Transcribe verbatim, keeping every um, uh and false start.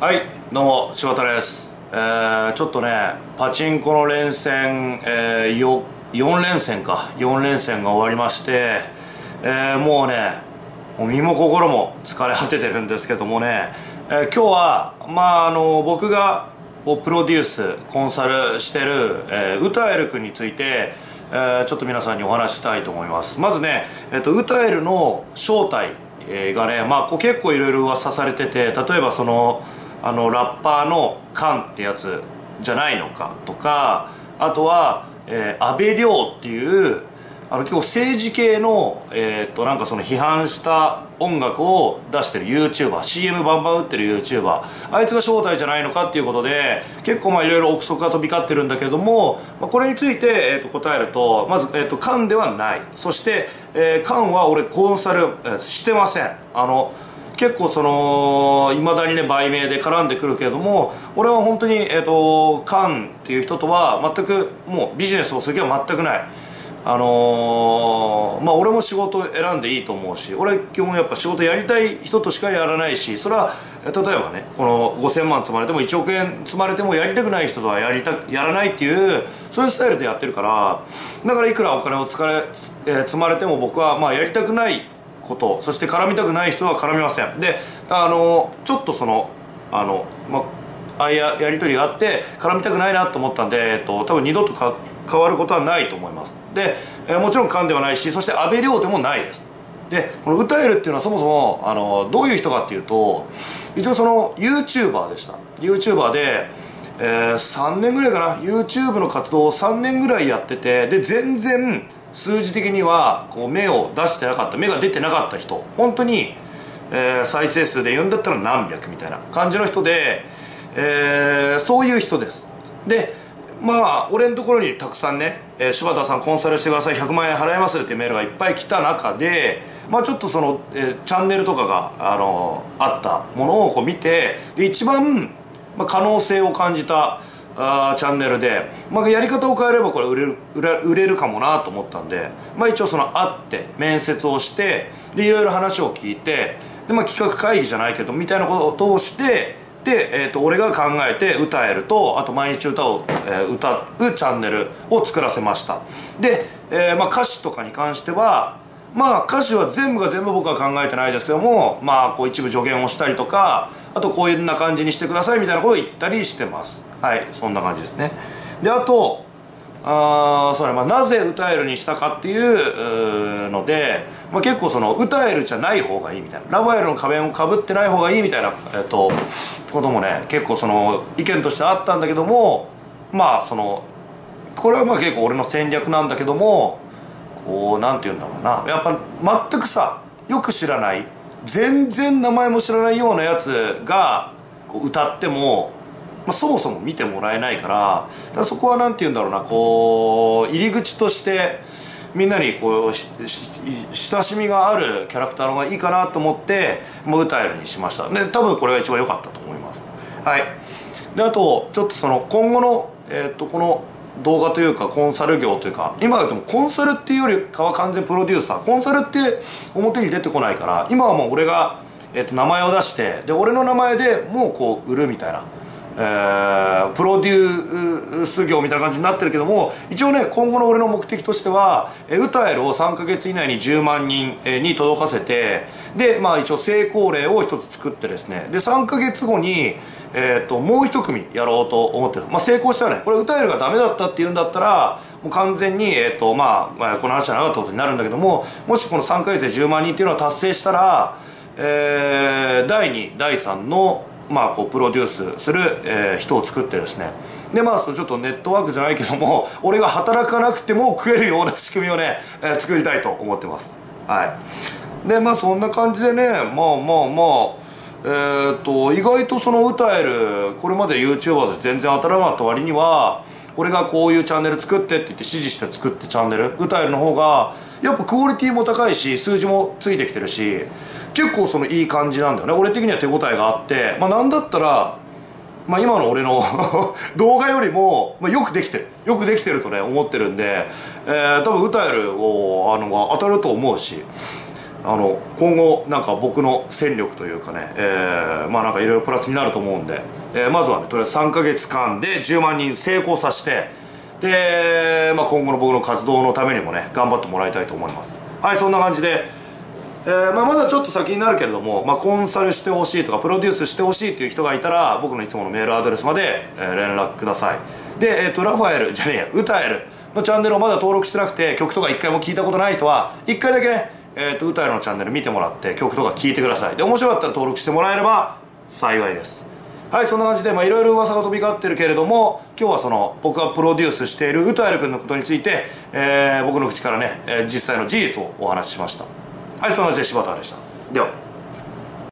はい、どうも柴田です。えー、ちょっとねパチンコの連戦、えー、よよん連戦かよん連戦が終わりまして、えー、もうねもう身も心も疲れ果ててるんですけどもね、えー、今日はまああの僕がプロデュースコンサルしてる、えー、ウタエル君について、えー、ちょっと皆さんにお話したいと思います。まずね、えー、とウタエルの正体がね、まあ、こう結構いろいろ噂されてて、例えばそのあのラッパーのカンってやつじゃないのかとか、あとは、えー、安倍亮っていうあの結構政治系の、えー、っとなんかその批判した音楽を出してる YouTuber、 シーエム バンバン打ってる YouTuber、 あいつが正体じゃないのかっていうことで結構まあいろいろ憶測が飛び交ってるんだけども、まあ、これについて、えー、と答えると、まず、えー、とカンではない。そして、えー、カンは俺コンサル、えー、してません。あの結構そのいまだにね売名で絡んでくるけれども、俺は本当に、えー、とカンっていう人とは全くもうビジネスをする気は全くない。あのー、まあ俺も仕事を選んでいいと思うし、俺基本やっぱ仕事やりたい人としかやらないし、それは例えばねこのごせんまん積まれてもいちおくえん積まれてもやりたくない人とはやりたやらないっていうそういうスタイルでやってるから、だからいくらお金を使れ、えー、積まれても僕はまあやりたくないこと、そして絡みたくない人は絡みません。で、あのー、ちょっとそのあのまあや, やり取りがあって絡みたくないなと思ったんで、えっと、多分二度とか変わることはないと思います。で、えー、もちろんカンではないし、そして安倍亮でもないです。でこのウタエルっていうのはそもそもあのどういう人かっていうと、一応その YouTuber でした。 YouTuber で、えー、さんねんぐらいかな YouTube の活動をさんねんぐらいやってて、で全然数字的にはこう芽を出してなかった、芽が出てなかった人、本当に、えー、再生数で言うんだったら何百みたいな感じの人で、えー、そういう人です。でまあ俺のところにたくさんね、えー、柴田さんコンサルしてください、ひゃくまんえん払いますっていうメールがいっぱい来た中で、まあちょっとその、えー、チャンネルとかが、あのー、あったものをこう見て、で一番、まあ、可能性を感じたあチャンネルで、まあ、やり方を変えればこれ売れる、売れ、売れるかもなと思ったんで、まあ一応その会って面接をして、でいろいろ話を聞いて、で、まあ、企画会議じゃないけどみたいなことを通して、で、えー、と俺が考えて歌えると、あと毎日歌を、えー、歌うチャンネルを作らせました。で、えーまあ、歌詞とかに関しては、まあ歌詞は全部が全部僕は考えてないですけども、まあこう一部助言をしたりとか、あとこういうな感じにしてくださいみたいなことを言ったりしてます。はい、そんな感じですね。で、あとあそれ、まあ、なぜ歌えるにしたかっていうので、まあ、結構その歌えるじゃない方がいいみたいな、ラファエルの仮面をかぶってない方がいいみたいな、えっと、こともね結構その意見としてあったんだけども、まあそのこれはまあ結構俺の戦略なんだけども、こうなんて言うんだろうな、やっぱ全くさよく知らない全然名前も知らないようなやつがこう歌っても、まあ、そもそも見てもらえないから、だからそこはなんて言うんだろうな、こう入り口としてみんなにこう親しみがあるキャラクターの方がいいかなと思って、もう歌えるにしました。で多分これが一番良かったと思います。はい。であとちょっとその今後の、えー、っとこの動画というかコンサル業というか、今でもコンサルっていうよりかは完全プロデューサー、コンサルって表に出てこないから、今はもう俺が、えー、っと名前を出して、で俺の名前でもうこう売るみたいな、えー、プロデュース業みたいな感じになってるけども、一応ね今後の俺の目的としては、えー、歌えるをさんかげつ以内にじゅうまんにんに届かせて、でまあ一応成功例を一つ作ってですね、でさんかげつごに、えー、ともう一組やろうと思ってる。まあ成功したらね、これ歌えるがダメだったっていうんだったらもう完全に、えーとまあ、この話じゃなかったことになるんだけども、もしこのさんかげつでじゅうまんにんっていうのを達成したら、えー、だいにだいさんのまあこうプロデュースする、えー、人を作ってですね、でまあちょっとネットワークじゃないけども、俺が働かなくても食えるような仕組みをね、えー、作りたいと思ってます。はい。でまあそんな感じでね、まあまあまあえー、っと意外とその歌えるこれまで YouTuber で全然当たらなかった割には、俺がこういうチャンネル作ってって言って指示して作ってチャンネル歌えるの方がやっぱクオリティも高いし、数字もついてきてるし、結構そのいい感じなんだよね。俺的には手応えがあって、まあなんだったら、まあ今の俺の動画よりも、まあ、よくできてるよくできてるとね思ってるんで、えー、多分歌えるをあの当たると思うし、 あの今後なんか僕の戦力というかね、えー、まあなんかいろいろプラスになると思うんで、えー、まずはねとりあえずさんかげつかんでじゅうまんにん成功させて、で、まあ、今後の僕の活動のためにもね頑張ってもらいたいと思います。はい、そんな感じで、えーまあ、まだちょっと先になるけれども、まあ、コンサルしてほしいとかプロデュースしてほしいっていう人がいたら僕のいつものメールアドレスまで、えー、連絡ください。で、えー、とラファエルじゃねえや歌えるのチャンネルをまだ登録してなくて曲とか一回も聞いたことない人はいっかいだけね、えー、と歌えるのチャンネル見てもらって曲とか聞いてください。で面白かったら登録してもらえれば幸いです。はい、そんな感じでいろいろ噂が飛び交ってるけれども、今日はその僕がプロデュースしている歌える君のことについて、えー、僕の口からね、えー、実際の事実をお話ししました。はい、そんな感じで柴田でした。では。